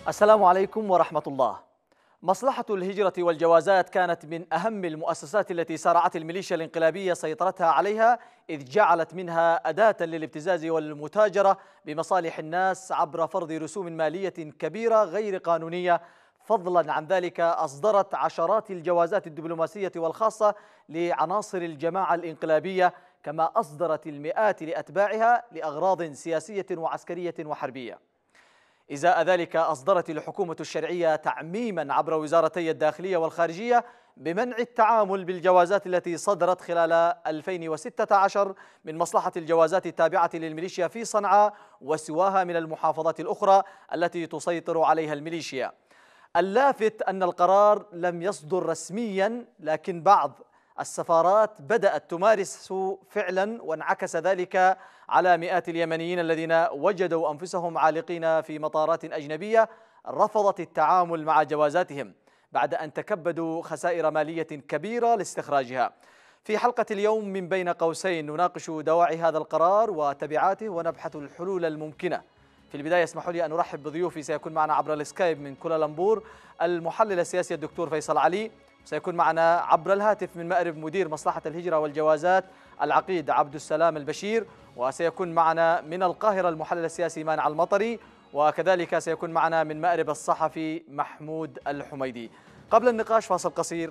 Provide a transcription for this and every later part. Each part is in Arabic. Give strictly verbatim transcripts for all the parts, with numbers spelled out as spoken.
السلام عليكم ورحمة الله. مصلحة الهجرة والجوازات كانت من أهم المؤسسات التي سارعت الميليشيا الانقلابية سيطرتها عليها، إذ جعلت منها أداة للابتزاز والمتاجرة بمصالح الناس عبر فرض رسوم مالية كبيرة غير قانونية. فضلا عن ذلك أصدرت عشرات الجوازات الدبلوماسية والخاصة لعناصر الجماعة الانقلابية، كما أصدرت المئات لأتباعها لأغراض سياسية وعسكرية وحربية. إزاء ذلك أصدرت الحكومة الشرعية تعميما عبر وزارتي الداخلية والخارجية بمنع التعامل بالجوازات التي صدرت خلال ألفين وستة عشر من مصلحة الجوازات التابعة للميليشيا في صنعاء وسواها من المحافظات الأخرى التي تسيطر عليها الميليشيا. اللافت أن القرار لم يصدر رسميا، لكن بعض السفارات بدأت تمارس فعلا، وانعكس ذلك على مئات اليمنيين الذين وجدوا أنفسهم عالقين في مطارات أجنبية رفضت التعامل مع جوازاتهم بعد أن تكبدوا خسائر مالية كبيرة لاستخراجها. في حلقة اليوم من بين قوسين نناقش دواعي هذا القرار وتبعاته ونبحث الحلول الممكنة. في البداية اسمحوا لي أن أرحب بضيوفي. سيكون معنا عبر السكايب من كوالالمبور المحلل السياسي الدكتور فيصل علي، سيكون معنا عبر الهاتف من مأرب مدير مصلحة الهجرة والجوازات العقيد عبد السلام البشير، وسيكون معنا من القاهرة المحلل السياسي مانع المطري، وكذلك سيكون معنا من مأرب الصحفي محمود الحميدي. قبل النقاش فاصل قصير.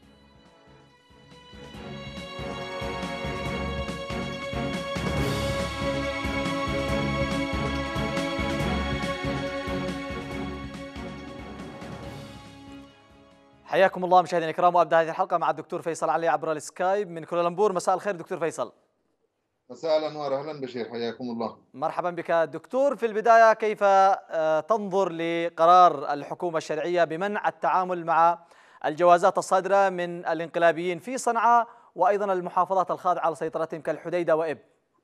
حياكم الله مشاهدينا الكرام، وابدا هذه الحلقه مع الدكتور فيصل علي عبر السكايب من كوالالمبور. مساء الخير دكتور فيصل. مساء الانوار، اهلا بشير، حياكم الله. مرحبا بك دكتور. في البدايه كيف تنظر لقرار الحكومه الشرعيه بمنع التعامل مع الجوازات الصادره من الانقلابيين في صنعاء وايضا المحافظات الخاضعه لسيطرتهم كالحديده وإب؟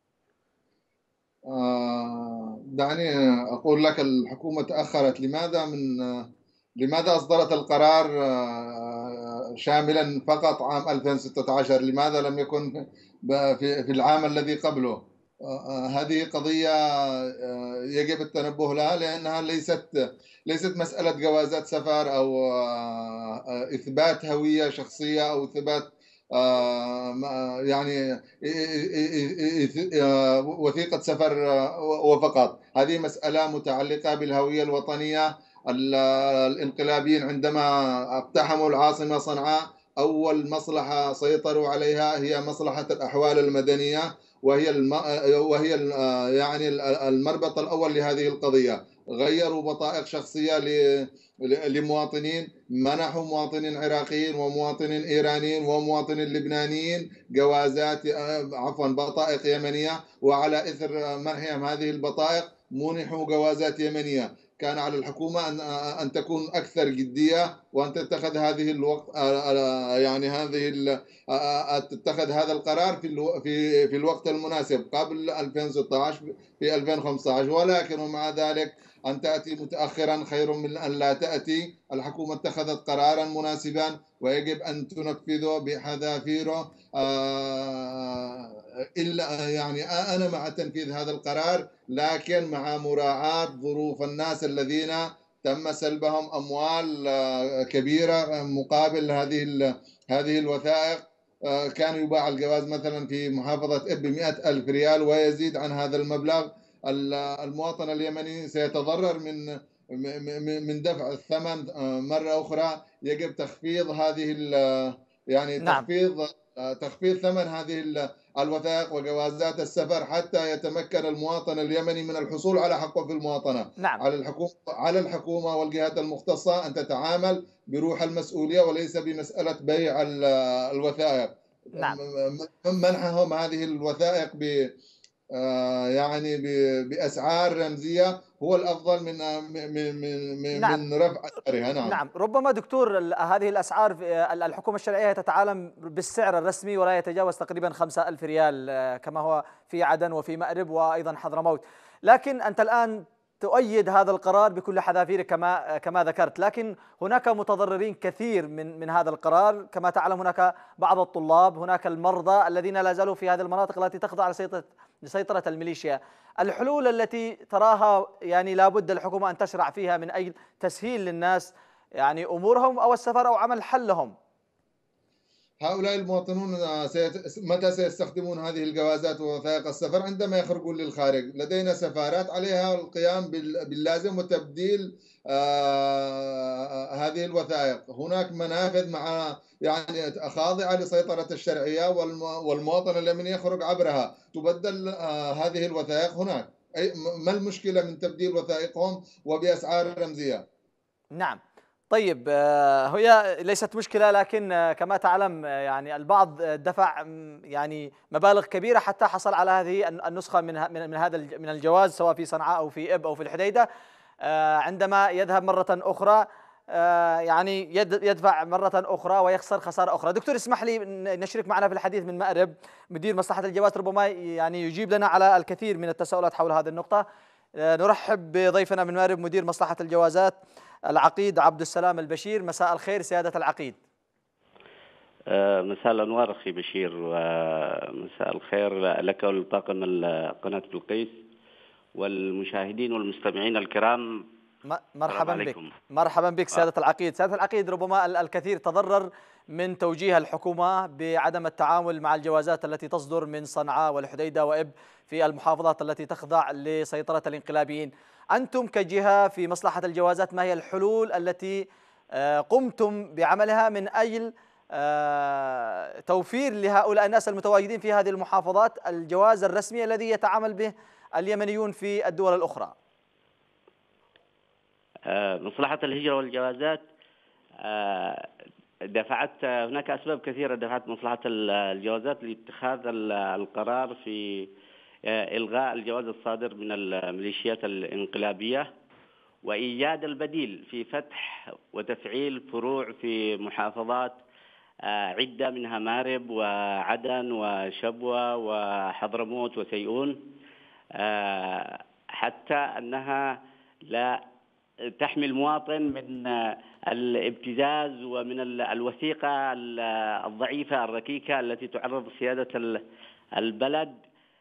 آه دعني اقول لك الحكومه تاخرت. لماذا من لماذا اصدرت القرار آه شاملا فقط عام ألفين وستة عشر؟ لماذا لم يكن في في العام الذي قبله؟ آه هذه قضيه آه يجب التنبه لها، لانها ليست ليست مساله جوازات سفر او آه اثبات هويه شخصيه او اثبات يعني وثيقة سفر وفقط. هذه مسألة متعلقة بالهوية الوطنية. الانقلابيين عندما اقتحموا العاصمة صنعاء أول مصلحة سيطروا عليها هي مصلحة الأحوال المدنية، وهي الم... وهي يعني المربط الأول لهذه القضية. غيروا بطائق شخصية ل... لمواطنين، منحوا مواطنين عراقيين ومواطنين إيرانيين ومواطنين لبنانيين جوازات عفوا بطائق يمنية، وعلى إثر منحهم هذه البطائق منحوا جوازات يمنية. كان على الحكومة أن أن تكون أكثر جدية وأن تتخذ هذه الوقت يعني هذه تتخذ هذا القرار في في في الوقت المناسب قبل ألفين وستة عشر في ألفين وخمسة عشر، ولكن ومع ذلك أن تأتي متأخرا خير من أن لا تأتي. الحكومة اتخذت قرارا مناسبا ويجب أن تنفذه بحذافيره. إلا يعني أنا مع تنفيذ هذا القرار، لكن مع مراعاة ظروف الناس الذين تم سلبهم أموال كبيرة مقابل هذه هذه الوثائق. كان يباع الجواز مثلا في محافظة إب بمئة ألف ريال ويزيد عن هذا المبلغ. المواطن اليمني سيتضرر من من دفع الثمن مرة أخرى. يجب تخفيض هذه يعني نعم. تخفيض تخفيض ثمن هذه الوثائق وجوازات السفر حتى يتمكن المواطن اليمني من الحصول على حقه في المواطنة. نعم. على الحكومة على الحكومة والجهات المختصة أن تتعامل بروح المسؤولية وليس بمسألة بيع الوثائق. نعم. منحهم هذه الوثائق ب يعني بأسعار رمزية هو الأفضل من من من نعم. من رفع أسعارها. نعم. نعم، ربما دكتور هذه الأسعار الحكومة الشرعية تتعامل بالسعر الرسمي ولا يتجاوز تقريبا خمسة ألف ريال كما هو في عدن وفي مأرب وأيضا حضرموت، لكن أنت الآن تؤيد هذا القرار بكل حذافيره كما كما ذكرت، لكن هناك متضررين كثير من من هذا القرار. كما تعلم هناك بعض الطلاب، هناك المرضى الذين لا زالوا في هذه المناطق التي تخضع لسيطرة لسيطرة الميليشيا. الحلول التي تراها يعني لابد الحكومة أن تشرع فيها من أجل تسهيل للناس يعني أمورهم أو السفر أو عمل حل لهم. هؤلاء المواطنون سيت... متى سيستخدمون هذه الجوازات ووثائق السفر؟ عندما يخرجون للخارج. لدينا سفارات عليها القيام بال... باللازم وتبديل آه... هذه الوثائق. هناك منافذ مع يعني خاضعة لسيطرة الشرعية، والم... والمواطن اليمني يخرج عبرها تبدل آه... هذه الوثائق هناك. أي... ما المشكلة من تبديل وثائقهم وبأسعار رمزية؟ نعم. طيب، هي ليست مشكلة، لكن كما تعلم يعني البعض دفع يعني مبالغ كبيرة حتى حصل على هذه النسخة من من هذا من الجواز، سواء في صنعاء أو في إب أو في الحديدة. عندما يذهب مرة أخرى يعني يدفع مرة أخرى ويخسر خسارة أخرى. دكتور، اسمح لي نشرك معنا في الحديث من مأرب مدير مصلحة الجواز، ربما يعني يجيب لنا على الكثير من التساؤلات حول هذه النقطة. نرحب بضيفنا من مأرب مدير مصلحة الجوازات العقيد عبد السلام البشير. مساء الخير سيادة العقيد. مساء الأنوار أخي بشير، ومساء الخير لك ولطاقم قناة بلقيس والمشاهدين والمستمعين الكرام. مرحبا بك. مرحبا بك سيادة العقيد. سيادة العقيد، ربما الكثير تضرر من توجيه الحكومة بعدم التعامل مع الجوازات التي تصدر من صنعاء والحديدة وإب في المحافظات التي تخضع لسيطرة الانقلابيين. أنتم كجهة في مصلحة الجوازات، ما هي الحلول التي قمتم بعملها من أجل توفير لهؤلاء الناس المتواجدين في هذه المحافظات الجواز الرسمي الذي يتعامل به اليمنيون في الدول الأخرى؟ مصلحة الهجرة والجوازات دفعت، هناك أسباب كثيرة دفعت مصلحة الجوازات لاتخاذ القرار في إلغاء الجواز الصادر من الميليشيات الانقلابية وإيجاد البديل في فتح وتفعيل فروع في محافظات عدة، منها مأرب وعدن وشبوة وحضرموت وسيئون، حتى أنها لا تحمي المواطن من الابتزاز ومن الوثيقة الضعيفة الركيكة التي تعرض سيادة البلد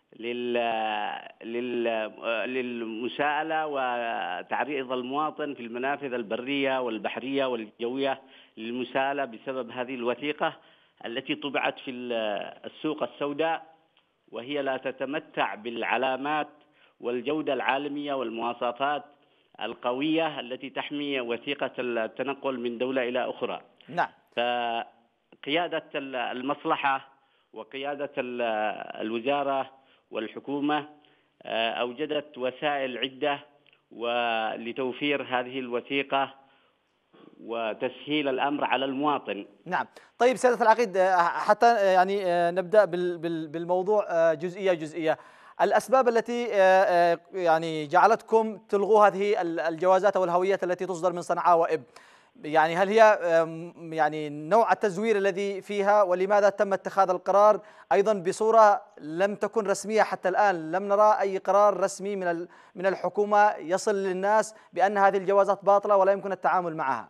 للمساءلة وتعريض المواطن في المنافذ البرية والبحرية والجوية للمساءلة بسبب هذه الوثيقة التي طبعت في السوق السوداء، وهي لا تتمتع بالعلامات والجودة العالمية والمواصفات القوية التي تحمي وثيقة التنقل من دولة إلى أخرى. نعم. فقيادة المصلحة وقيادة الوزارة والحكومة أوجدت وسائل عدة ولتوفير هذه الوثيقة وتسهيل الأمر على المواطن. نعم. طيب سيادة العقيد، حتى يعني نبدأ بالموضوع جزئية جزئية. الأسباب التي يعني جعلتكم تلغوا هذه الجوازات أو الهويات التي تصدر من صنعاء وإب، يعني هل هي يعني نوع التزوير الذي فيها، ولماذا تم اتخاذ القرار أيضا بصورة لم تكن رسمية حتى الآن؟ لم نرى أي قرار رسمي من من الحكومة يصل للناس بأن هذه الجوازات باطلة ولا يمكن التعامل معها.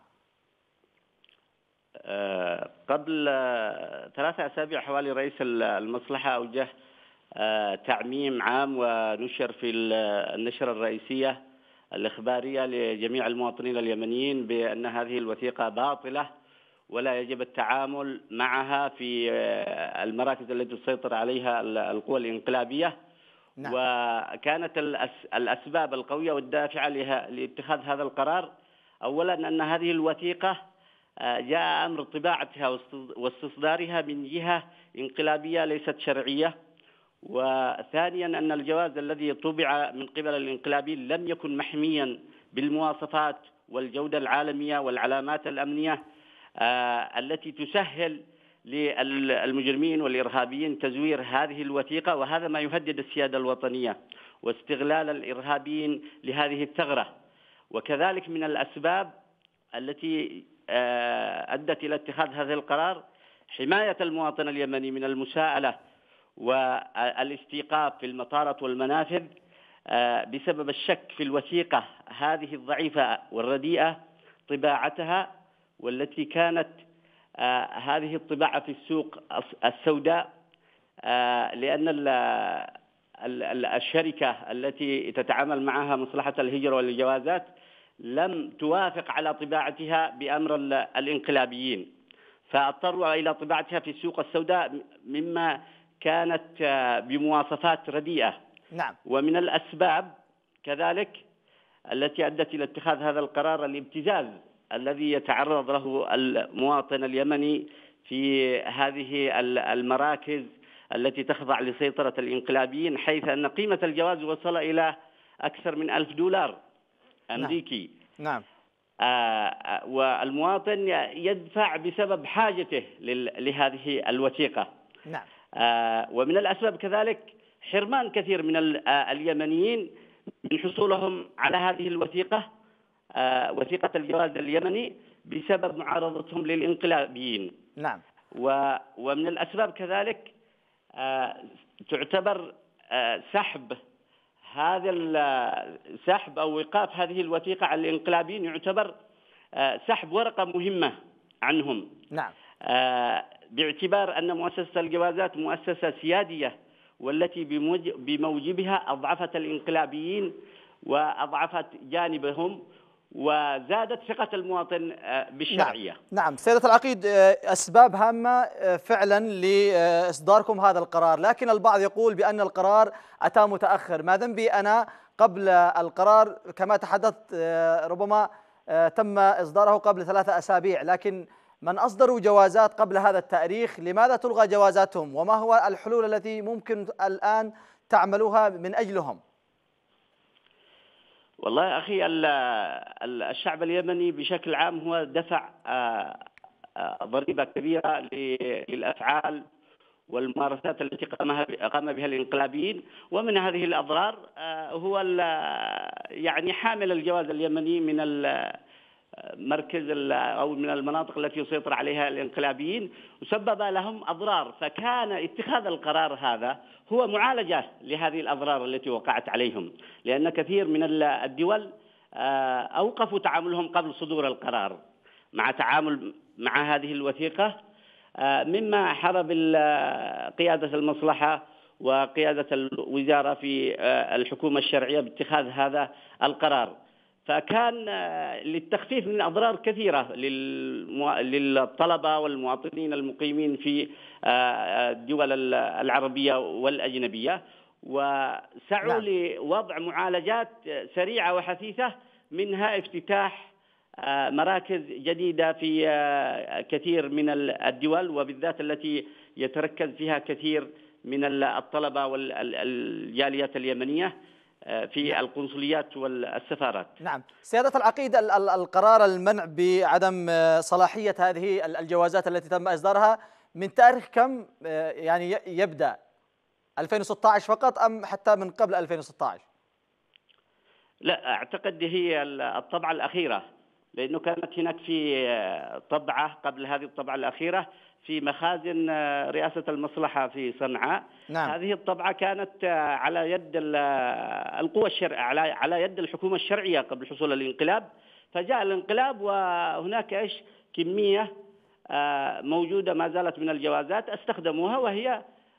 قبل ثلاثة أسابيع حوالي رئيس المصلحة أوجه تعميم عام ونشر في النشرة الرئيسية الإخبارية لجميع المواطنين اليمنيين بأن هذه الوثيقة باطلة ولا يجب التعامل معها في المراكز التي تسيطر عليها القوى الانقلابية. نعم. وكانت الأسباب القوية والدافعة لاتخاذ هذا القرار أولا أن هذه الوثيقة جاء أمر طباعتها واستصدارها من جهة انقلابية ليست شرعية، وثانيا أن الجواز الذي طبع من قبل الانقلابيين لم يكن محميا بالمواصفات والجودة العالمية والعلامات الأمنية التي تسهل للمجرمين والإرهابيين تزوير هذه الوثيقة، وهذا ما يهدد السيادة الوطنية واستغلال الإرهابيين لهذه الثغرة. وكذلك من الأسباب التي أدت إلى اتخاذ هذا القرار حماية المواطن اليمني من المساءلة والاستيقاف في المطارات والمنافذ بسبب الشك في الوثيقة هذه الضعيفة والرديئة طباعتها، والتي كانت هذه الطباعة في السوق السوداء، لأن الشركة التي تتعامل معها مصلحة الهجرة والجوازات لم توافق على طباعتها بأمر الانقلابيين، فاضطروا إلى طباعتها في السوق السوداء، مما كانت بمواصفات رديئة. نعم. ومن الأسباب كذلك التي أدت إلى اتخاذ هذا القرار الابتزاز الذي يتعرض له المواطن اليمني في هذه المراكز التي تخضع لسيطرة الانقلابيين، حيث أن قيمة الجواز وصل إلى أكثر من ألف دولار أمريكي. نعم. آه والمواطن يدفع بسبب حاجته لهذه الوثيقة. نعم. آه ومن الأسباب كذلك حرمان كثير من اليمنيين من حصولهم على هذه الوثيقة، آه وثيقة الجواز اليمني، بسبب معارضتهم للانقلابيين. نعم. ومن الأسباب كذلك آه تعتبر آه سحب هذا سحب أو إيقاف هذه الوثيقة على الانقلابيين يعتبر آه سحب ورقة مهمة عنهم. نعم. آه باعتبار أن مؤسسة الجوازات مؤسسة سيادية، والتي بموجبها أضعفت الانقلابيين وأضعفت جانبهم وزادت ثقة المواطن بالشرعية. نعم. نعم سيادة العقيد، أسباب هامة فعلا لإصداركم هذا القرار، لكن البعض يقول بأن القرار أتى متأخر. ما ذنبي أنا قبل القرار كما تحدثت ربما تم إصداره قبل ثلاثة أسابيع، لكن من أصدروا جوازات قبل هذا التاريخ لماذا تلغى جوازاتهم؟ وما هو الحلول التي ممكن الآن تعملوها من أجلهم؟ والله أخي، الشعب اليمني بشكل عام هو دفع ضريبة كبيرة للأفعال والممارسات التي قام بها الانقلابيين، ومن هذه الأضرار هو يعني حامل الجواز اليمني من مركز أو من المناطق التي يسيطر عليها الانقلابيين، وسبب لهم أضرار. فكان اتخاذ القرار هذا هو معالجة لهذه الأضرار التي وقعت عليهم، لأن كثير من الدول أوقفوا تعاملهم قبل صدور القرار مع تعامل مع هذه الوثيقة، مما حرب قيادة المصلحة وقيادة الوزارة في الحكومة الشرعية باتخاذ هذا القرار. فكان للتخفيف من أضرار كثيرة للطلبة والمواطنين المقيمين في الدول العربية والأجنبية، وسعوا نعم. لوضع معالجات سريعة وحثيثة، منها افتتاح مراكز جديدة في كثير من الدول، وبالذات التي يتركز فيها كثير من الطلبة والجاليات اليمنية في نعم. القنصليات والسفارات. نعم سيادة العقيد، القرار المنع بعدم صلاحية هذه الجوازات التي تم إصدارها من تاريخ كم يعني يبدأ؟ ألفين وستة عشر فقط أم حتى من قبل ألفين وستة عشر؟ لا، أعتقد هي الطبعة الأخيرة، لأنه كانت هناك في طبعة قبل هذه الطبعة الأخيرة في مخازن رئاسة المصلحة في صنعاء. نعم. هذه الطبعة كانت على يد القوى الشرعية، على على يد الحكومة الشرعية قبل حصول الانقلاب، فجاء الانقلاب وهناك ايش كمية موجودة ما زالت من الجوازات استخدموها، وهي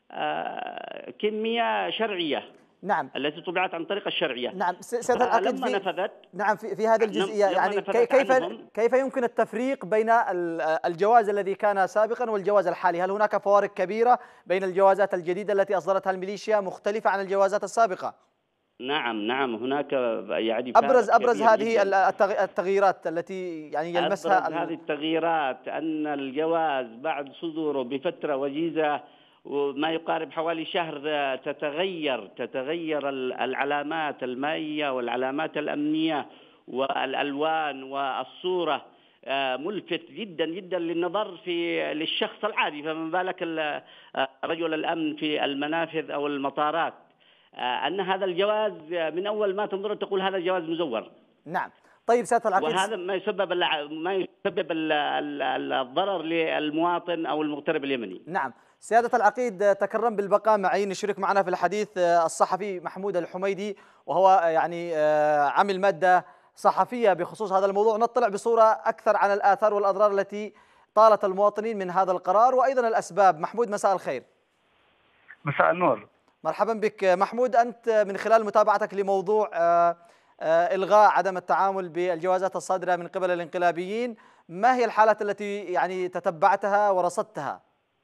كمية شرعية. نعم. التي طبعت عن طريق الشرعية. نعم سيادة العقيد، لما في نفذت نعم في, في هذه الجزئية يعني كيف كيف يمكن التفريق بين الجواز الذي كان سابقا والجواز الحالي؟ هل هناك فوارق كبيرة بين الجوازات الجديدة التي أصدرتها الميليشيا مختلفة عن الجوازات السابقة؟ نعم نعم هناك يعني أبرز أبرز هذه التغييرات التي يعني يلمسها أبرز هذه التغييرات أن الجواز بعد صدوره بفترة وجيزة وما يقارب حوالي شهر تتغير تتغير العلامات المائية والعلامات الأمنية والألوان والصورة، ملفت جدا جدا للنظر في للشخص العادي، فما بالك رجل الأمن في المنافذ أو المطارات، أن هذا الجواز من أول ما تنظر تقول هذا الجواز مزور. نعم. طيب سيادة العقيد، وهذا ما يسبب ما يسبب الضرر للمواطن أو المغترب اليمني. نعم سيادة العقيد، تكرم بالبقاء معي. نشارك معنا في الحديث الصحفي محمود الحميدي، وهو يعني عمل مادة صحفية بخصوص هذا الموضوع، نطلع بصورة أكثر عن الآثار والأضرار التي طالت المواطنين من هذا القرار وأيضا الأسباب. محمود، مساء الخير. مساء النور. مرحبا بك محمود. أنت من خلال متابعتك لموضوع إلغاء عدم التعامل بالجوازات الصادرة من قبل الانقلابيين، ما هي الحالات التي يعني تتبعتها ورصدتها؟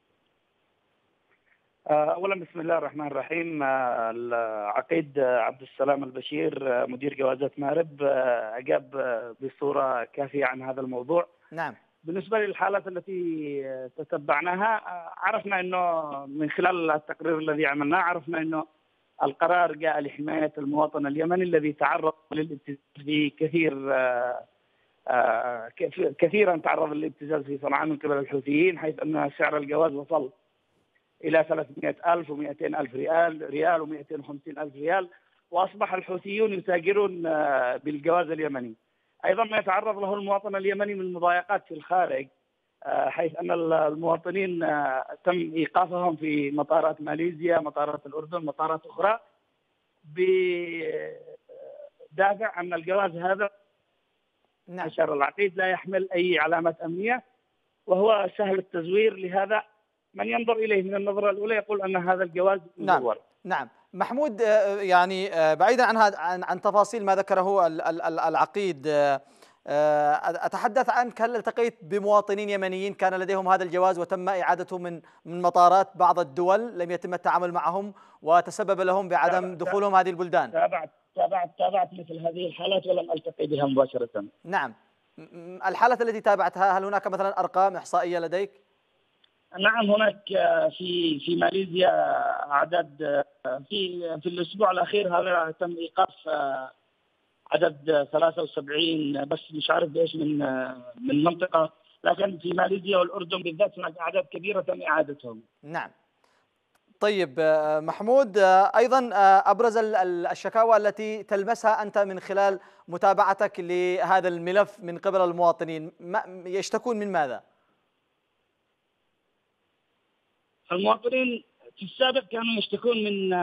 أولا بسم الله الرحمن الرحيم. العقيد عبد السلام البشير مدير جوازات مأرب أجاب بصورة كافية عن هذا الموضوع. نعم. بالنسبة للحالات التي تتبعناها، عرفنا أنه من خلال التقرير الذي عملناه عرفنا أنه القرار جاء لحماية المواطن اليمني الذي تعرض للابتزاز في كثير كثيرا تعرض للابتزاز في صنعاء من قبل الحوثيين، حيث أن سعر الجواز وصل إلى ثلاثمائة ألف ومئتين ألف ريال ريال ومئتين وخمسين ألف ريال، وأصبح الحوثيون يتاجرون بالجواز اليمني. أيضا ما يتعرض له المواطن اليمني من مضايقات في الخارج، حيث أن المواطنين تم إيقافهم في مطارات ماليزيا، مطارات الأردن، مطارات أخرى، بدافع أن الجواز هذا نعم. أشار العقيد لا يحمل أي علامات أمنية وهو سهل التزوير، لهذا من ينظر إليه من النظرة الأولى يقول أن هذا الجواز مزور. نعم. نعم محمود، يعني بعيدا عن عن, عن تفاصيل ما ذكره العقيد، أتحدث عنك، هل التقيت بمواطنين يمنيين كان لديهم هذا الجواز وتم إعادته من من مطارات بعض الدول لم يتم التعامل معهم وتسبب لهم بعدم دخولهم هذه البلدان؟ تابعت تابعت تابعت مثل هذه الحالات ولم ألتقي بها مباشرة. نعم. الحالات التي تابعتها، هل هناك مثلا أرقام إحصائية لديك؟ نعم، هناك في في ماليزيا أعداد في في الأسبوع الأخير هذا تم إيقاف عدد ثلاثة وسبعين، بس مش عارف بإيش من من منطقة، لكن في ماليزيا والأردن بالذات هناك أعداد كبيرة تم إعادتهم. نعم. طيب محمود، أيضا أبرز الشكاوى التي تلمسها أنت من خلال متابعتك لهذا الملف من قبل المواطنين، يشتكون من ماذا؟ المواطنين في السابق كانوا يشتكون من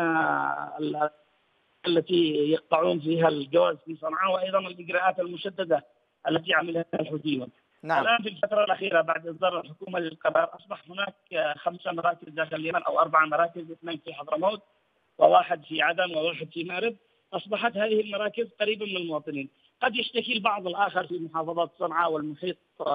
التي يقطعون فيها الجواز في صنعاء، وايضا الاجراءات المشدده التي عملها الحوثيون. نعم. الان في الفتره الاخيره بعد اصدار الحكومه للقرار اصبح هناك خمسه مراكز داخل اليمن او اربع مراكز، اثنين في حضرموت وواحد في عدن وواحد في مأرب. اصبحت هذه المراكز قريبه من المواطنين. قد يشتكي البعض الاخر في محافظات صنعاء والمحيط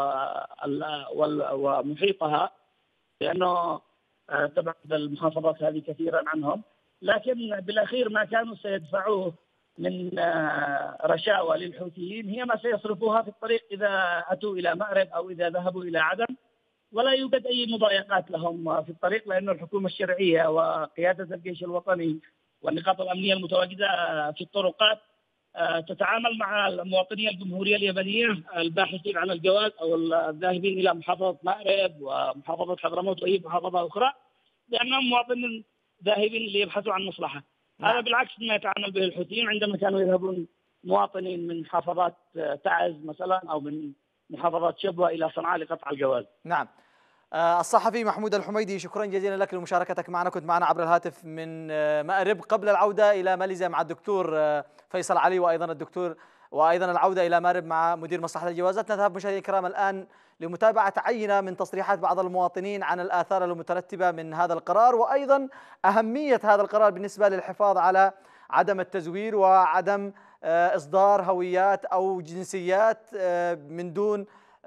ومحيطها لانه تبعد المحافظات هذه كثيرا عنهم، لكن بالاخير ما كانوا سيدفعوه من رشاوى للحوثيين هي ما سيصرفوها في الطريق اذا اتوا الى مأرب او اذا ذهبوا الى عدن، ولا يوجد اي مضايقات لهم في الطريق، لان الحكومه الشرعيه وقياده الجيش الوطني والنقاط الامنيه المتواجده في الطرقات تتعامل مع المواطنين الجمهوريه اليمنيه الباحثين عن الجواز او الذاهبين الى محافظه مأرب ومحافظه حضرموت واي محافظه اخرى لانهم مواطنين ذاهبين ليبحثوا عن مصلحه. نعم. هذا بالعكس ما يتعامل به الحوثيين عندما كانوا يذهبون مواطنين من محافظات تعز مثلا او من محافظات شبوه الى صنعاء لقطع الجواز. نعم. الصحفي محمود الحميدي، شكرا جزيلا لك لمشاركتك معنا، كنت معنا عبر الهاتف من مأرب قبل العودة إلى ماليزيا مع الدكتور فيصل علي وأيضا الدكتور وأيضا العودة إلى مأرب مع مدير مصلحة الجوازات. نذهب مشاهدينا الكرام الآن لمتابعة عينة من تصريحات بعض المواطنين عن الآثار المترتبة من هذا القرار وأيضا أهمية هذا القرار بالنسبة للحفاظ على عدم التزوير وعدم إصدار هويات أو جنسيات من دون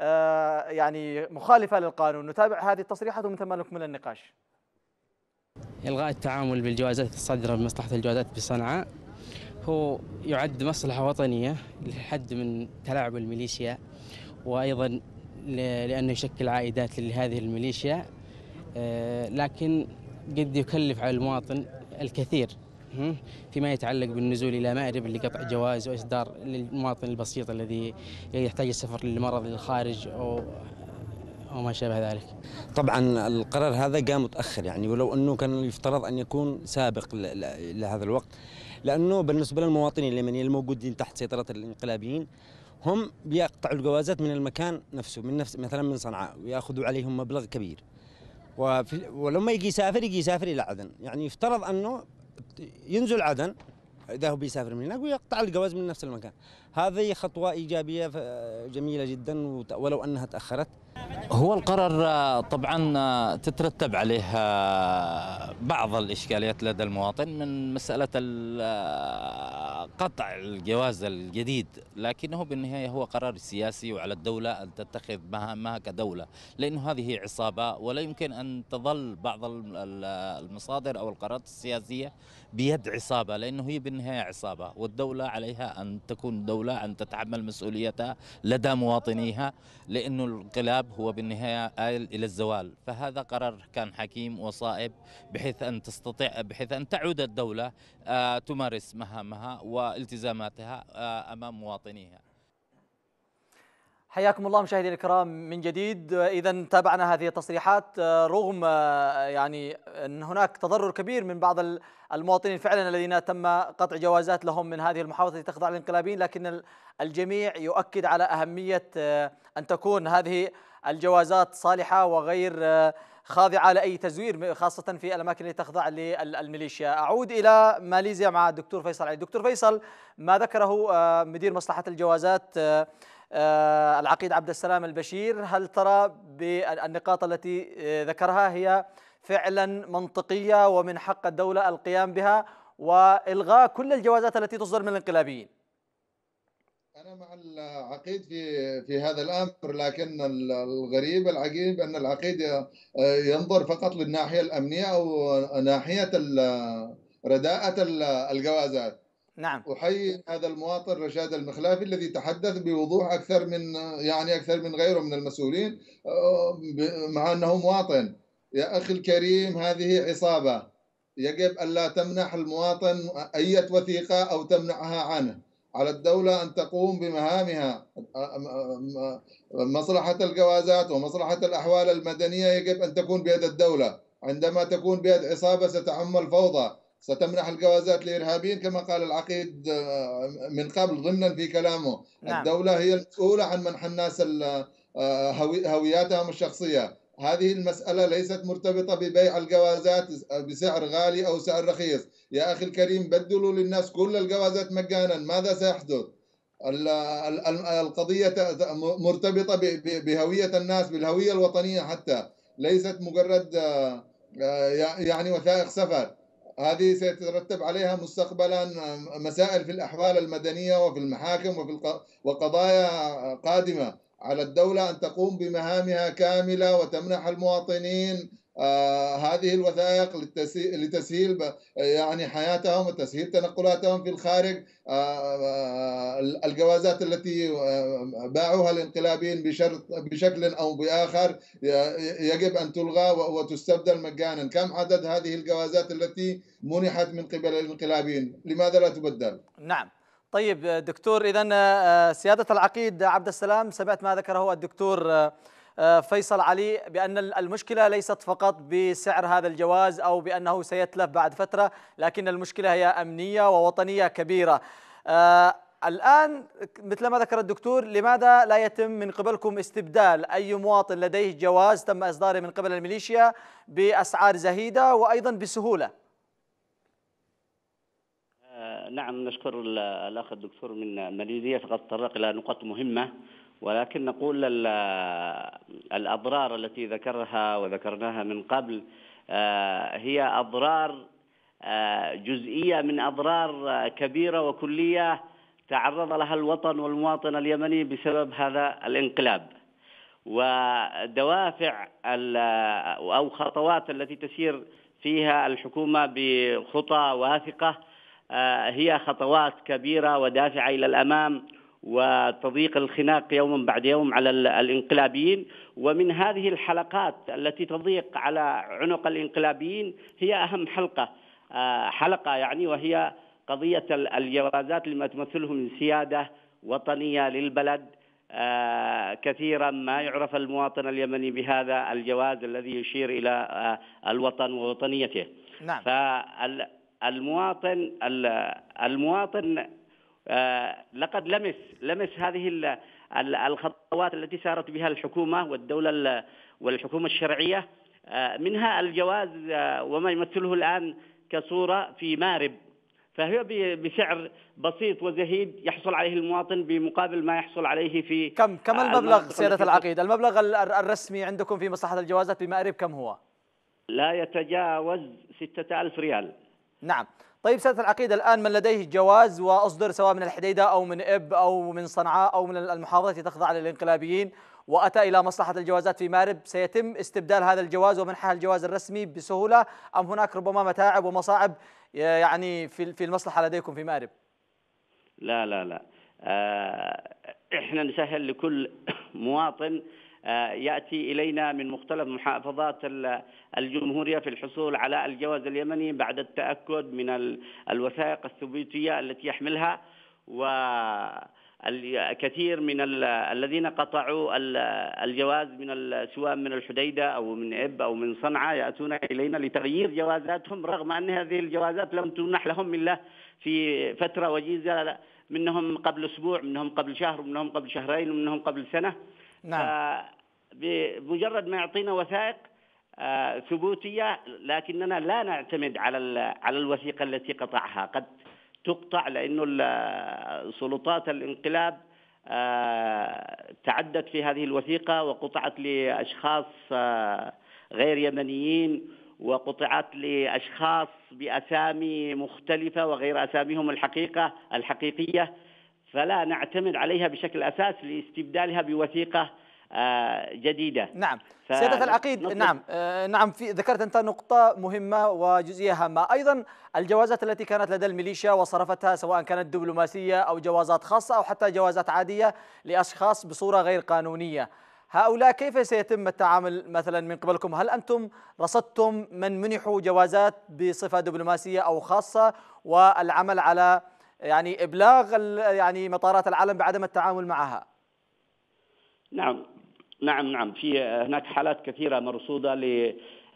يعني مخالفة للقانون. نتابع هذه التصريحات ومن ثم نكمل النقاش. إلغاء التعامل بالجوازات الصادرة بمصلحة الجوازات بصنعاء هو يعد مصلحة وطنية لحد من تلاعب الميليشيا، وأيضا لأنه يشكل عائدات لهذه الميليشيا، لكن قد يكلف على المواطن الكثير فيما يتعلق بالنزول إلى مأرب لقطع جواز وإصدار للمواطن البسيط الذي يحتاج السفر للمرض للخارج أو أو ما شابه ذلك. طبعا القرار هذا جاء متأخر يعني، ولو أنه كان يفترض أن يكون سابق لهذا الوقت، لأنه بالنسبة للمواطنين اليمنيين الموجودين تحت سيطرة الانقلابيين هم بيقطعوا الجوازات من المكان نفسه، من نفس مثلا من صنعاء، ويأخذوا عليهم مبلغ كبير، ولما يجي يسافر يجي يسافر إلى عدن، يعني يفترض أنه ينزل عدن إذا هو بيسافر من هناك ويقطع الجواز من نفس المكان. هذه خطوة إيجابية جميلة جدا ولو أنها تأخرت. هو القرار طبعا تترتب عليه بعض الإشكاليات لدى المواطن من مسألة قطع الجواز الجديد، لكنه بالنهاية هو قرار سياسي وعلى الدولة أن تتخذ مهامها كدولة، لأنه هذه عصابة ولا يمكن أن تظل بعض المصادر أو القرارات السياسية بيد عصابة، لأنه هي بالنهاية عصابة، والدولة عليها أن تكون دولة أن تتحمل مسؤوليتها لدى مواطنيها، لأنه الانقلاب هو بالنهاية آيل إلى الزوال. فهذا قرار كان حكيم وصائب بحيث أن تستطيع بحيث أن تعود الدولة تمارس مهامها والتزاماتها أمام مواطنيها. حياكم الله مشاهدينا الكرام من جديد. إذا تابعنا هذه التصريحات رغم يعني أن هناك تضرر كبير من بعض المواطنين فعلا الذين تم قطع جوازات لهم من هذه المحافظة التي تخضع للانقلابيين، لكن الجميع يؤكد على أهمية أن تكون هذه الجوازات صالحة وغير خاضعة لأي تزوير، خاصة في الأماكن التي تخضع للميليشيا. أعود إلى ماليزيا مع الدكتور فيصل علي. دكتور فيصل، ما ذكره مدير مصلحة الجوازات العقيد عبد السلام البشير، هل ترى بالنقاط التي ذكرها هي فعلا منطقية ومن حق الدولة القيام بها وإلغاء كل الجوازات التي تصدر من الانقلابيين؟ أنا مع العقيد في في هذا الأمر، لكن الغريب العجيب أن العقيد ينظر فقط للناحية الأمنية أو ناحية رداءة الجوازات. نعم. أحيي هذا المواطن رشاد المخلافي الذي تحدث بوضوح أكثر من يعني أكثر من غيره من المسؤولين، مع أنه مواطن. يا أخي الكريم، هذه عصابة، يجب ألا تمنح المواطن أي وثيقة أو تمنعها عنه. على الدولة أن تقوم بمهامها. مصلحة الجوازات ومصلحة الأحوال المدنية يجب أن تكون بيد الدولة. عندما تكون بيد عصابة ستعم الفوضى، ستمنح الجوازات لإرهابيين كما قال العقيد من قبل ضمنا في كلامه. نعم. الدولة هي المسؤولة عن منح الناس هوياتهم الشخصية. هذه المسألة ليست مرتبطة ببيع الجوازات بسعر غالي أو سعر رخيص. يا أخي الكريم، بدلوا للناس كل الجوازات مجانا، ماذا سيحدث؟ القضية مرتبطة بهوية الناس، بالهوية الوطنية حتى، ليست مجرد يعني وثائق سفر. هذه سيترتب عليها مستقبلا مسائل في الأحوال المدنية وفي المحاكم وفي وقضايا قادمة. على الدولة أن تقوم بمهامها كاملة وتمنح المواطنين آه هذه الوثائق لتسهيل يعني حياتهم وتسهيل تنقلاتهم في الخارج. آه آه الجوازات التي باعوها الانقلابيين بشرط بشكل أو بآخر يجب أن تلغى وتستبدل مجانا. كم عدد هذه الجوازات التي منحت من قبل الانقلابيين؟ لماذا لا تبدل؟ نعم. طيب دكتور، إذن سيادة العقيد عبد السلام، سمعت ما ذكره الدكتور فيصل علي بأن المشكلة ليست فقط بسعر هذا الجواز أو بأنه سيتلف بعد فترة، لكن المشكلة هي أمنية ووطنية كبيرة. الآن مثل ما ذكر الدكتور، لماذا لا يتم من قبلكم استبدال أي مواطن لديه جواز تم إصداره من قبل الميليشيا بأسعار زهيدة وأيضا بسهولة؟ نعم، نشكر الأخ الدكتور من ماليزيا، فقد تطرق إلى نقاط مهمة، ولكن نقول الأضرار التي ذكرها وذكرناها من قبل هي أضرار جزئية من أضرار كبيرة وكلية تعرض لها الوطن والمواطن اليمني بسبب هذا الانقلاب. ودوافع أو خطوات التي تسير فيها الحكومة بخطى واثقة هي خطوات كبيرة ودافعة إلى الأمام وتضيق الخناق يوما بعد يوم على الانقلابيين. ومن هذه الحلقات التي تضيق على عنق الانقلابيين هي أهم حلقة حلقة يعني وهي قضية الجوازات لما تمثله من سيادة وطنية للبلد. كثيرا ما يعرف المواطن اليمني بهذا الجواز الذي يشير إلى الوطن ووطنيته. نعم. فال المواطن المواطن لقد لمس لمس هذه الخطوات التي سارت بها الحكومة والدولة والحكومة الشرعية منها الجواز وما يمثله الآن كصورة في مارب، فهي بسعر بسيط وزهيد يحصل عليه المواطن بمقابل ما يحصل عليه في كم كم المبلغ سيادة العقيد؟ المبلغ الرسمي عندكم في مصلحة الجوازات بمأرب كم هو؟ لا يتجاوز ستة آلاف ريال. نعم. طيب سيادة العقيد، الآن من لديه جواز وأصدر سواء من الحديدة أو من إب أو من صنعاء أو من المحافظة التي تخضع للإنقلابيين وأتى إلى مصلحة الجوازات في مأرب، سيتم استبدال هذا الجواز ومنحه الجواز الرسمي بسهولة، أم هناك ربما متاعب ومصاعب يعني في في المصلحة لديكم في مأرب؟ لا لا لا احنا نسهل لكل مواطن يأتي إلينا من مختلف محافظات الجمهورية في الحصول على الجواز اليمني بعد التأكد من الوثائق الثبوتية التي يحملها. والكثير من الذين قطعوا الجواز من سواء من الحديدة أو من إب أو من صنعاء يأتون إلينا لتغيير جوازاتهم، رغم أن هذه الجوازات لم تمنح لهم إلا في فترة وجيزة، منهم قبل أسبوع، منهم قبل شهر، منهم قبل شهرين، ومنهم قبل سنة. نعم. بمجرد ما يعطينا وثائق ثبوتية، لكننا لا نعتمد على على الوثيقة التي قطعها، قد تقطع لأنه سلطات الانقلاب تعدت في هذه الوثيقة وقطعت لأشخاص غير يمنيين، وقطعت لأشخاص بأسامي مختلفة وغير أساميهم الحقيقة الحقيقية، فلا نعتمد عليها بشكل أساس لاستبدالها بوثيقة جديدة. نعم سيادة العقيد، نعم آه نعم في ذكرت أنت نقطة مهمة وجزئية هامة أيضا، الجوازات التي كانت لدى الميليشيا وصرفتها سواء كانت دبلوماسية أو جوازات خاصة أو حتى جوازات عادية لأشخاص بصورة غير قانونية، هؤلاء كيف سيتم التعامل مثلا من قبلكم؟ هل أنتم رصدتم من منحوا جوازات بصفة دبلوماسية أو خاصة والعمل على يعني إبلاغ يعني مطارات العالم بعدم التعامل معها؟ نعم نعم نعم في هناك حالات كثيرة مرصودة ل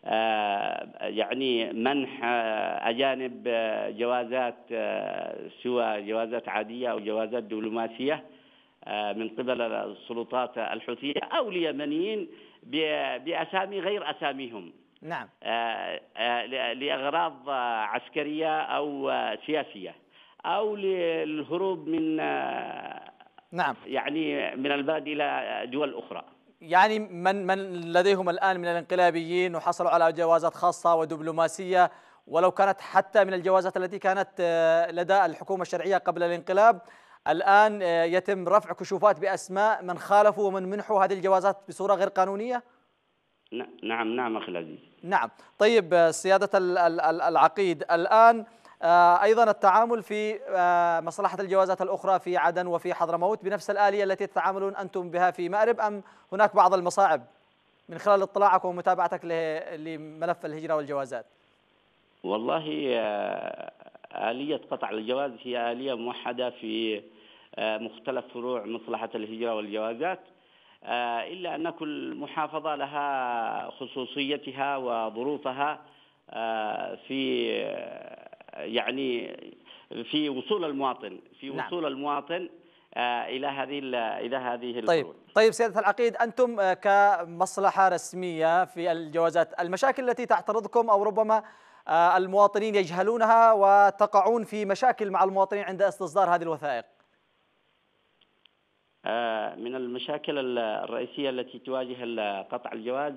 يعني منح أجانب جوازات سواء جوازات عادية أو جوازات دبلوماسية من قبل السلطات الحوثية أو اليمنيين بأسامي غير أساميهم. نعم. لأغراض عسكرية أو سياسية أو للهروب من نعم يعني من البلد إلى دول أخرى. يعني من من لديهم الآن من الانقلابيين وحصلوا على جوازات خاصة ودبلوماسية ولو كانت حتى من الجوازات التي كانت لدى الحكومة الشرعية قبل الانقلاب، الآن يتم رفع كشوفات بأسماء من خالفوا ومن منحوا هذه الجوازات بصورة غير قانونية؟ نعم نعم أخي العزيز. نعم. طيب سيادة العقيد، الآن أيضا التعامل في مصلحة الجوازات الأخرى في عدن وفي حضرموت بنفس الآلية التي تتعاملون أنتم بها في مأرب، أم هناك بعض المصاعب من خلال اطلاعك ومتابعتك لملف الهجرة والجوازات؟ والله آلية قطع الجواز هي آلية موحدة في مختلف فروع مصلحة الهجرة والجوازات، إلا أن كل محافظة لها خصوصيتها وظروفها في يعني في وصول المواطن في وصول نعم. المواطن إلى هذه إلى هذه الفروع. طيب طيب سيادة العقيد، أنتم كمصلحة رسمية في الجوازات، المشاكل التي تعترضكم أو ربما المواطنين يجهلونها وتقعون في مشاكل مع المواطنين عند استصدار هذه الوثائق؟ من المشاكل الرئيسية التي تواجه قطع الجواز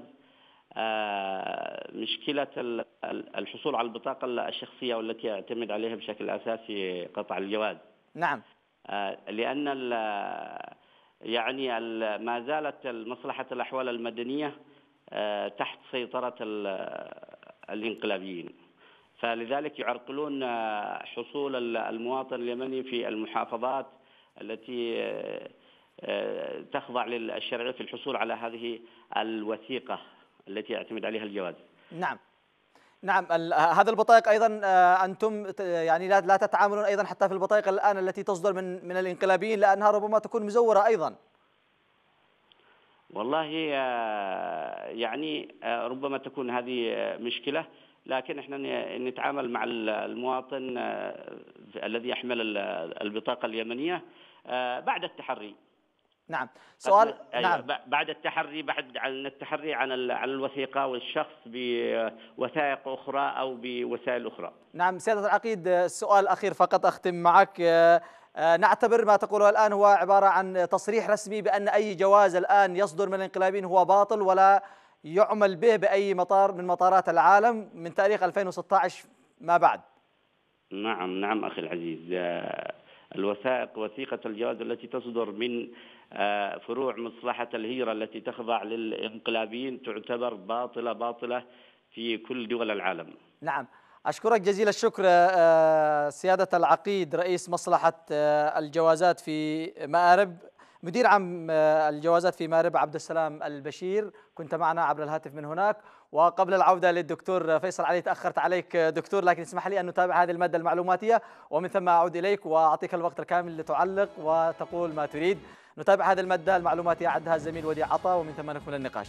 مشكلة الحصول على البطاقة الشخصية والتي يعتمد عليها بشكل أساسي قطع الجواز. نعم. لأن يعني ما زالت مصلحة الأحوال المدنية تحت سيطرة الانقلابيين، فلذلك يعرقلون حصول المواطن اليمني في المحافظات التي تخضع للشرعية في الحصول على هذه الوثيقة التي يعتمد عليها الجواز. نعم نعم. هذا البطائق أيضا أنتم يعني لا لا تتعاملون أيضا حتى في البطائق الآن التي تصدر من من الانقلابيين لأنها ربما تكون مزورة أيضا؟ والله يعني ربما تكون هذه مشكلة، لكن احنا نتعامل مع المواطن الذي يحمل البطاقة اليمنية بعد التحري. نعم. سؤال. أيوة. نعم. بعد التحري بعد عن التحري عن عن الوثيقة والشخص بوثائق أخرى أو بوسائل أخرى. نعم سيادة العقيد، السؤال الأخير فقط أختم معك. نعتبر ما تقوله الآن هو عبارة عن تصريح رسمي بأن أي جواز الآن يصدر من الانقلابيين هو باطل ولا يعمل به بأي مطار من مطارات العالم من تاريخ ألفين وستة عشر ما بعد. نعم نعم أخي العزيز، الوثائق وثيقة الجواز التي تصدر من فروع مصلحة الهجرة التي تخضع للانقلابيين تعتبر باطلة باطلة في كل دول العالم. نعم، أشكرك جزيل الشكر سيادة العقيد رئيس مصلحة الجوازات في مآرب، مدير عام الجوازات في مآرب عبد السلام البشير، كنت معنا عبر الهاتف من هناك. وقبل العودة للدكتور فيصل علي، تأخرت عليك دكتور، لكن اسمح لي أن نتابع هذه المادة المعلوماتية ومن ثم أعود إليك وأعطيك الوقت الكامل لتعلق وتقول ما تريد. نتابع هذه المادة المعلوماتية عدها الزميل وديع عطا ومن ثم نكمل النقاش.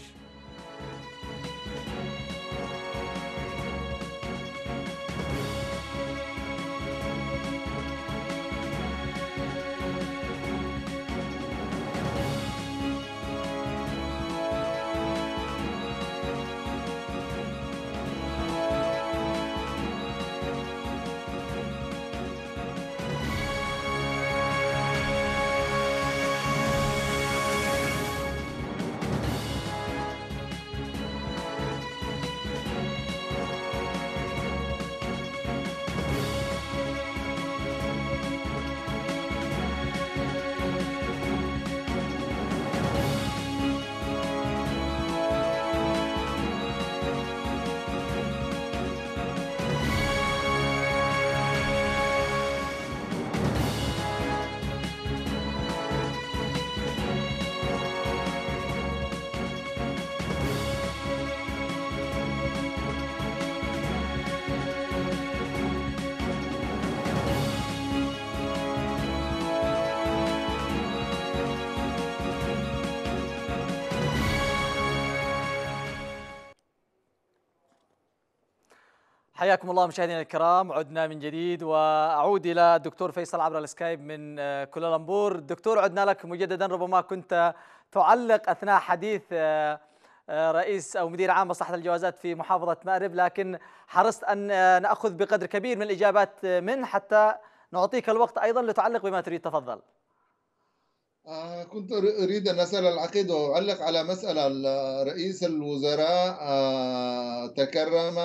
حياكم الله مشاهدينا الكرام، عدنا من جديد وأعود إلى الدكتور فيصل عبر السكايب من كوالالمبور. الدكتور عدنا لك مجددا، ربما كنت تعلق أثناء حديث رئيس أو مدير عام مصلحة الجوازات في محافظة مأرب، لكن حرصت أن نأخذ بقدر كبير من الإجابات منه حتى نعطيك الوقت أيضا لتعلق بما تريد. تفضل. آه كنت أريد أن أسأل العقيد وأعلق على مسألة. رئيس الوزراء آه تكرم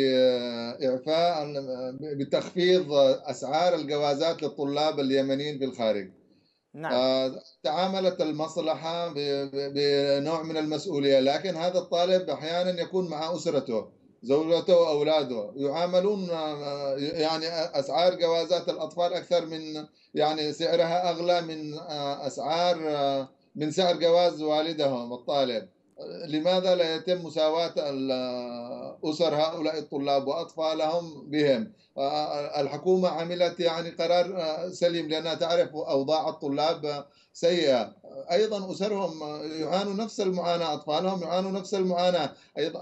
بإعفاء بتخفيض أسعار الجوازات للطلاب اليمنيين في الخارج. نعم. آه تعاملت المصلحة بنوع من المسؤولية، لكن هذا الطالب أحيانا يكون مع أسرته، زوجته وأولاده، يعاملون يعني أسعار جوازات الأطفال أكثر من يعني سعرها أغلى من أسعار من سعر جواز والدهم الطالب. لماذا لا يتم مساواة أسر هؤلاء الطلاب وأطفالهم بهم؟ الحكومة عملت يعني قرار سليم لأنها تعرف أوضاع الطلاب سيئة، أيضا أسرهم يعانوا نفس المعاناة، أطفالهم يعانوا نفس المعاناة. أيضا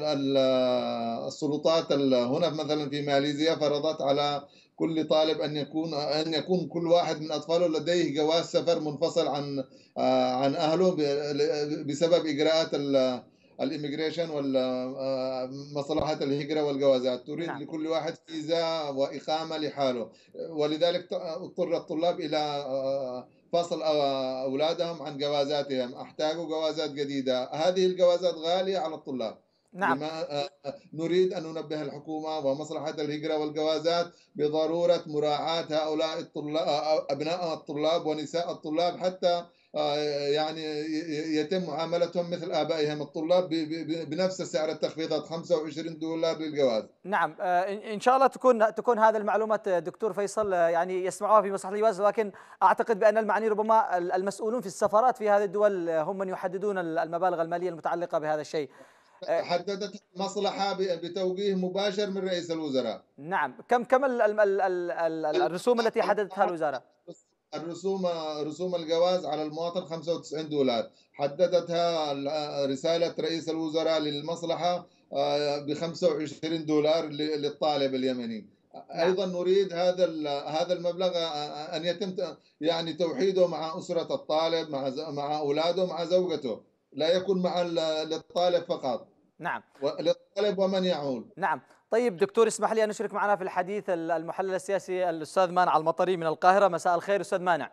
السلطات هنا مثلا في ماليزيا فرضت على كل طالب أن يكون أن يكون كل واحد من أطفاله لديه جواز سفر منفصل عن عن أهله بسبب إجراءات الإميجريشن ومصلحة الهجرة والجوازات، تريد نعم. لكل واحد فيزا وإقامة لحاله، ولذلك اضطر الطلاب إلى فصل أولادهم عن جوازاتهم، احتاجوا جوازات جديدة. هذه الجوازات غالية على الطلاب. نعم. نريد أن ننبه الحكومة ومصلحة الهجرة والجوازات بضرورة مراعاة هؤلاء الطلاب، أبناء الطلاب ونساء الطلاب، حتى يعني يتم معاملتهم مثل آبائهم الطلاب بنفس سعر التخفيضات خمسة وعشرين دولار للجواز. نعم، إن شاء الله تكون تكون هذه المعلومات دكتور فيصل يعني يسمعوها في مصلحة الجواز، لكن أعتقد بأن المعني ربما المسؤولون في السفارات في هذه الدول هم من يحددون المبالغ المالية المتعلقة بهذا الشيء. حددت المصلحة بتوجيه مباشر من رئيس الوزراء. نعم. كم كم الرسوم التي حددتها الوزارة؟ الرسوم رسوم الجواز على المواطن خمسة وتسعين دولار، حددتها رسالة رئيس الوزراء للمصلحة ب خمسة وعشرين دولار للطالب اليمني. ايضا نريد هذا هذا المبلغ ان يتم يعني توحيده مع اسره الطالب، مع مع اولاده، مع زوجته، لا يكون مع للطالب فقط. نعم، للطالب ومن يعول. نعم. طيب دكتور، اسمح لي ان اشرك معنا في الحديث المحلل السياسي الاستاذ مانع المطري من القاهره. مساء الخير استاذ مانع.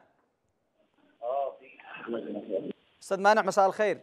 استاذ مانع مساء الخير.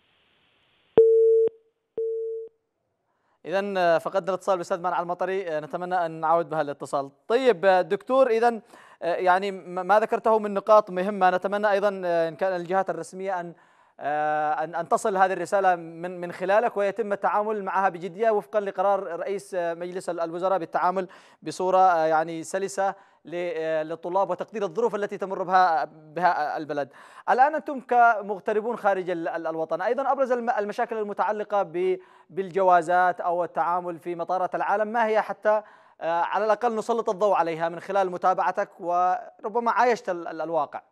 إذا فقدنا الاتصال بالأستاذ مانع المطري، نتمنى أن نعود بها الاتصال. طيب دكتور، إذا يعني ما ذكرته من نقاط مهمة، نتمنى أيضا إن كان الجهات الرسمية أن أن أن تصل هذه الرسالة من من خلالك ويتم التعامل معها بجدية وفقا لقرار رئيس مجلس الوزراء بالتعامل بصورة يعني سلسة للطلاب وتقدير الظروف التي تمر بها بها البلد. الآن أنتم كمغتربون خارج الوطن، أيضا أبرز المشاكل المتعلقة بالجوازات أو التعامل في مطارات العالم ما هي، حتى على الأقل نسلط الضوء عليها من خلال متابعتك وربما عايشت الواقع؟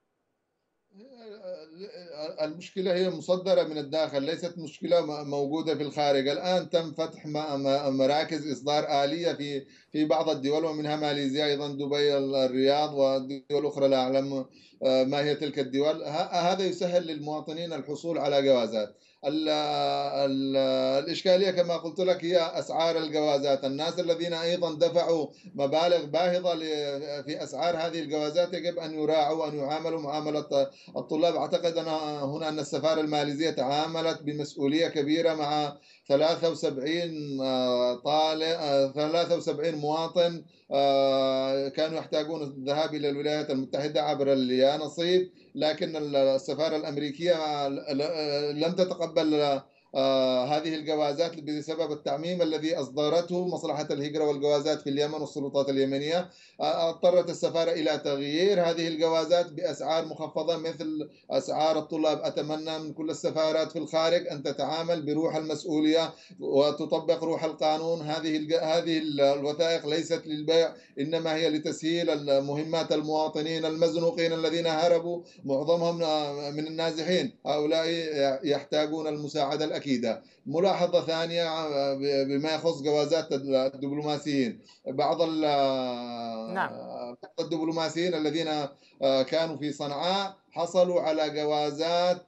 المشكلة هي مصدرة من الداخل، ليست مشكلة موجودة في الخارج. الآن تم فتح مراكز إصدار آلية في في بعض الدول ومنها ماليزيا، أيضا دبي، الرياض ودول أخرى لا أعلم ما هي تلك الدول. هذا يسهل للمواطنين الحصول على جوازات. ال ال الإشكالية كما قلت لك هي أسعار الجوازات. الناس الذين أيضا دفعوا مبالغ باهظة في أسعار هذه الجوازات يجب أن يراعوا وأن يعاملوا معاملة الطلاب. أعتقد أن هنا أن السفارة الماليزية تعاملت بمسؤولية كبيرة مع ثلاثة وسبعين طالب ثلاثة وسبعين مواطن كانوا يحتاجون الذهاب إلى الولايات المتحدة عبر اليانصيب، لكن السفارة الأمريكية لم تتقبل آه هذه الجوازات بسبب التعميم الذي أصدرته مصلحة الهجرة والجوازات في اليمن والسلطات اليمنية. آه اضطرت السفارة إلى تغيير هذه الجوازات بأسعار مخفضة مثل أسعار الطلاب. أتمنى من كل السفارات في الخارج أن تتعامل بروح المسؤولية وتطبق روح القانون. هذه هذه الوثائق ليست للبيع، إنما هي لتسهيل مهمات المواطنين المزنوقين الذين هربوا، معظمهم من النازحين. هؤلاء يحتاجون المساعدة الأكيدة. ملاحظة ثانية بما يخص جوازات الدبلوماسيين، بعض نعم. الدبلوماسيين الذين كانوا في صنعاء حصلوا على جوازات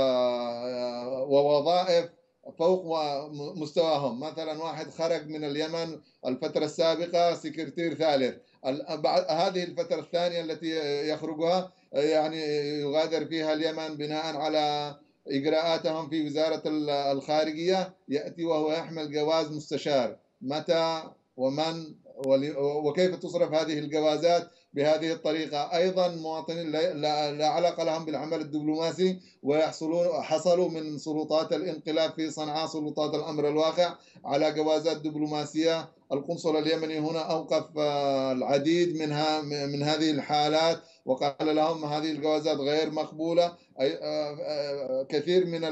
ووظائف فوق مستواهم. مثلا واحد خرج من اليمن الفترة السابقة سكرتير ثالث، هذه الفترة الثانية التي يخرجها يعني يغادر فيها اليمن بناء على إجراءاتهم في وزارة الخارجية، يأتي وهو يحمل جواز مستشار. متى ومن وكيف تصرف هذه الجوازات بهذه الطريقة؟ أيضا مواطنين لا, لا علاقة لهم بالعمل الدبلوماسي ويحصلون حصلوا من سلطات الانقلاب في صنعاء، سلطات الأمر الواقع، على جوازات دبلوماسية. القنصل اليمني هنا أوقف العديد منها من هذه الحالات وقال لهم هذه الجوازات غير مقبولة. كثير من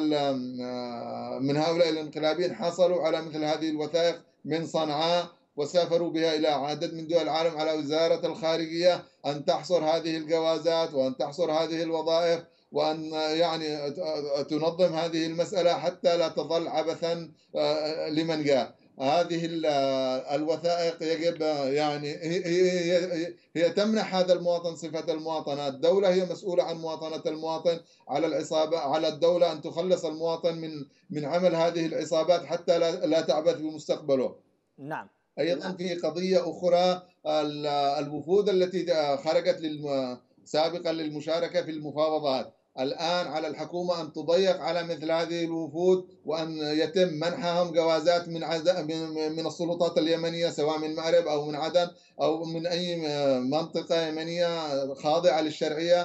من هؤلاء الانقلابيين حصلوا على مثل هذه الوثائق من صنعاء وسافروا بها إلى عدد من دول العالم، على وزارة الخارجية أن تحصر هذه الجوازات وأن تحصر هذه الوظائف وأن يعني تنظم هذه المسألة حتى لا تظل عبثا لمن جاء. هذه الوثائق يجب يعني هي, هي, هي تمنح هذا المواطن صفة المواطنة. الدولة هي مسؤولة عن مواطنة المواطن، على العصابة على الدولة أن تخلص المواطن من من عمل هذه العصابات حتى لا, لا تعبث بمستقبله. نعم. أيضا في قضية أخرى، الوفود التي خرجت سابقا للمشاركة في المفاوضات، الآن على الحكومة أن تضيق على مثل هذه الوفود وأن يتم منحهم جوازات من من السلطات اليمنية، سواء من المغرب أو من عدن أو من أي منطقة يمنية خاضعة للشرعية،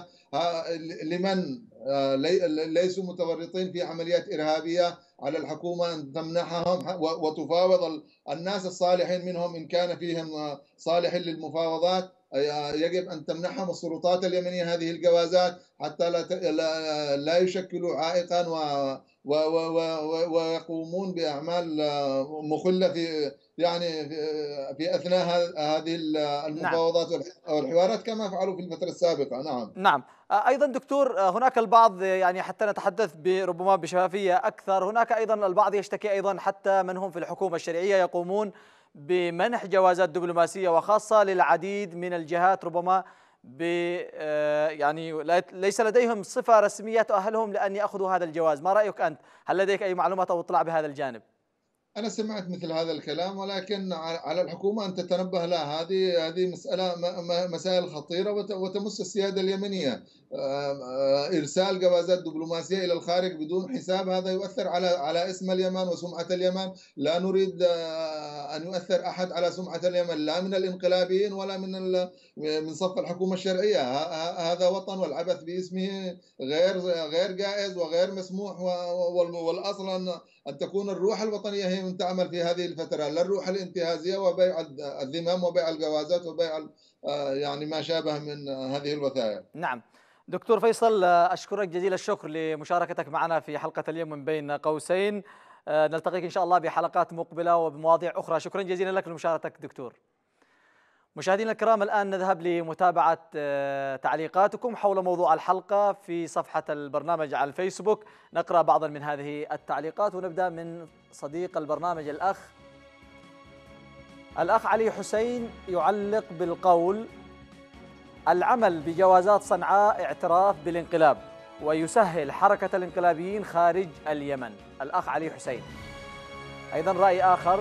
لمن ليسوا متورطين في عمليات إرهابية. على الحكومة أن تمنحهم وتفاوض الناس الصالحين منهم إن كان فيهم صالح للمفاوضات. يجب أن تمنحهم السلطات اليمنية هذه الجوازات حتى لا لا يشكلوا عائقا و ويقومون بأعمال مخلة في يعني في أثناء هذه المفاوضات والحوارات كما فعلوا في الفترة السابقة. نعم. نعم. أيضا دكتور، هناك البعض يعني حتى نتحدث بربما بشفافية أكثر، هناك أيضا البعض يشتكي أيضا حتى من هم في الحكومة الشرعية يقومون بمنح جوازات دبلوماسية وخاصة للعديد من الجهات ربما ب يعني ليس لديهم صفة رسمية تؤهلهم لأن يأخذوا هذا الجواز. ما رأيك أنت؟ هل لديك أي معلومات أو اطلاع بهذا الجانب؟ أنا سمعت مثل هذا الكلام، ولكن على الحكومة أن تتنبه لها. هذه هذه مسألة مسائل خطيرة وتمس السيادة اليمنية. إرسال جوازات دبلوماسية إلى الخارج بدون حساب هذا يؤثر على على اسم اليمن وسمعة اليمن. لا نريد أن يؤثر أحد على سمعة اليمن، لا من الانقلابيين ولا من من صف الحكومة الشرعية. هذا وطن، والعبث باسمه غير غير جائز وغير مسموح. والأصل أن أن تكون الروح الوطنية هي من تعمل في هذه الفترة، لا الروح الانتهازية وبيع الذمم وبيع الجوازات وبيع يعني ما شابه من هذه الوثائق. نعم دكتور فيصل، أشكرك جزيل الشكر لمشاركتك معنا في حلقة اليوم من بين قوسين. نلتقيك إن شاء الله بحلقات مقبلة وبمواضيع أخرى. شكرا جزيلا لك لمشاركتك دكتور. مشاهدينا الكرام، الآن نذهب لمتابعة تعليقاتكم حول موضوع الحلقة في صفحة البرنامج على الفيسبوك. نقرأ بعضا من هذه التعليقات ونبدأ من صديق البرنامج الأخ الأخ علي حسين يعلق بالقول: العمل بجوازات صنعاء اعتراف بالانقلاب ويسهل حركة الانقلابيين خارج اليمن. الأخ علي حسين. أيضا رأي آخر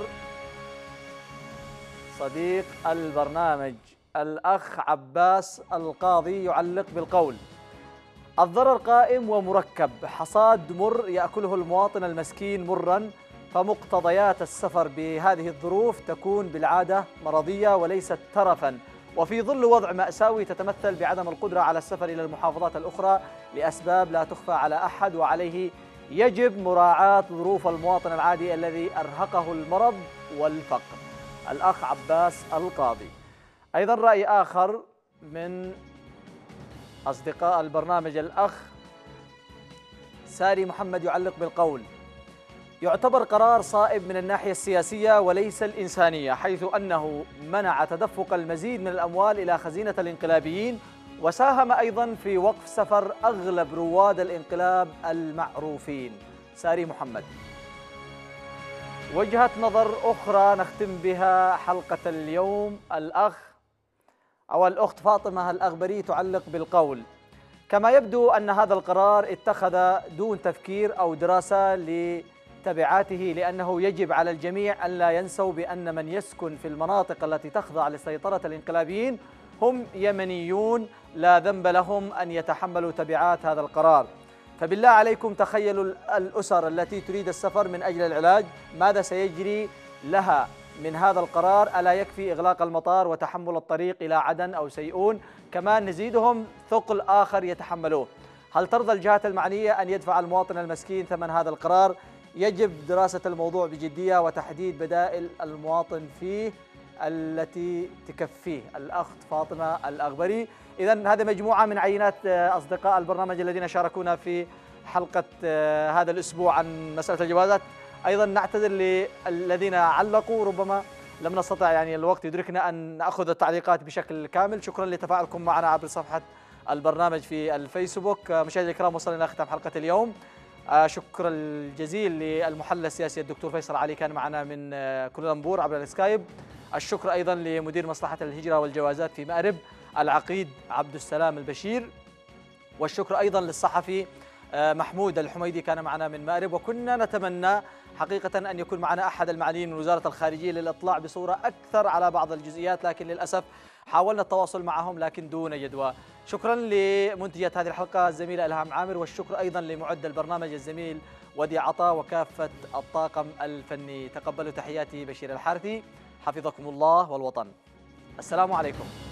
صديق البرنامج الأخ عباس القاضي يعلق بالقول: الضرر قائم ومركب، حصاد مر يأكله المواطن المسكين مرا، فمقتضيات السفر بهذه الظروف تكون بالعادة مرضية وليست ترفا، وفي ظل وضع مأساوي تتمثل بعدم القدرة على السفر إلى المحافظات الأخرى لأسباب لا تخفى على أحد، وعليه يجب مراعاة ظروف المواطن العادي الذي أرهقه المرض والفقر. الأخ عباس القاضي. أيضا رأي آخر من أصدقاء البرنامج الأخ ساري محمد يعلق بالقول: يعتبر قرار صائب من الناحية السياسية وليس الإنسانية، حيث أنه منع تدفق المزيد من الأموال إلى خزينة الانقلابيين، وساهم أيضا في وقف سفر أغلب رواد الانقلاب المعروفين. ساري محمد. وجهة نظر أخرى نختم بها حلقة اليوم. الأخ أو الأخت فاطمة الأغبري تعلق بالقول: كما يبدو أن هذا القرار اتخذ دون تفكير أو دراسة لتبعاته، لأنه يجب على الجميع أن لا ينسوا بأن من يسكن في المناطق التي تخضع لسيطرة الانقلابيين هم يمنيون لا ذنب لهم أن يتحملوا تبعات هذا القرار. فبالله عليكم تخيلوا الأسر التي تريد السفر من أجل العلاج، ماذا سيجري لها من هذا القرار؟ ألا يكفي إغلاق المطار وتحمل الطريق إلى عدن أو سيئون؟ كمان نزيدهم ثقل آخر يتحملوه. هل ترضى الجهات المعنية أن يدفع المواطن المسكين ثمن هذا القرار؟ يجب دراسة الموضوع بجدية وتحديد بدائل المواطن فيه التي تكفيه. الأخت فاطمة الأغبري. إذن هذه مجموعة من عينات أصدقاء البرنامج الذين شاركونا في حلقة هذا الأسبوع عن مسألة الجوازات. أيضا نعتذر للذين علقوا، ربما لم نستطع يعني الوقت يدركنا أن نأخذ التعليقات بشكل كامل. شكرا لتفاعلكم معنا عبر صفحة البرنامج في الفيسبوك. مشاهدينا الكرام، وصلنا إلى ختام حلقة اليوم. شكرا الجزيل للمحلل السياسي الدكتور فيصل علي، كان معنا من كولالمبور عبر السكايب. الشكر أيضا لمدير مصلحة الهجرة والجوازات في مأرب العقيد عبد السلام البشير، والشكر أيضا للصحفي محمود الحميدي، كان معنا من مأرب. وكنا نتمنى حقيقة أن يكون معنا أحد المعنيين من وزارة الخارجية للإطلاع بصورة أكثر على بعض الجزئيات، لكن للأسف حاولنا التواصل معهم لكن دون جدوى. شكرا لمنتجة هذه الحلقة الزميلة إلهام عامر، والشكر أيضا لمعد البرنامج الزميل ودي عطا وكافة الطاقم الفني. تقبلوا تحياتي بشير الحارثي، حفظكم الله والوطن. السلام عليكم.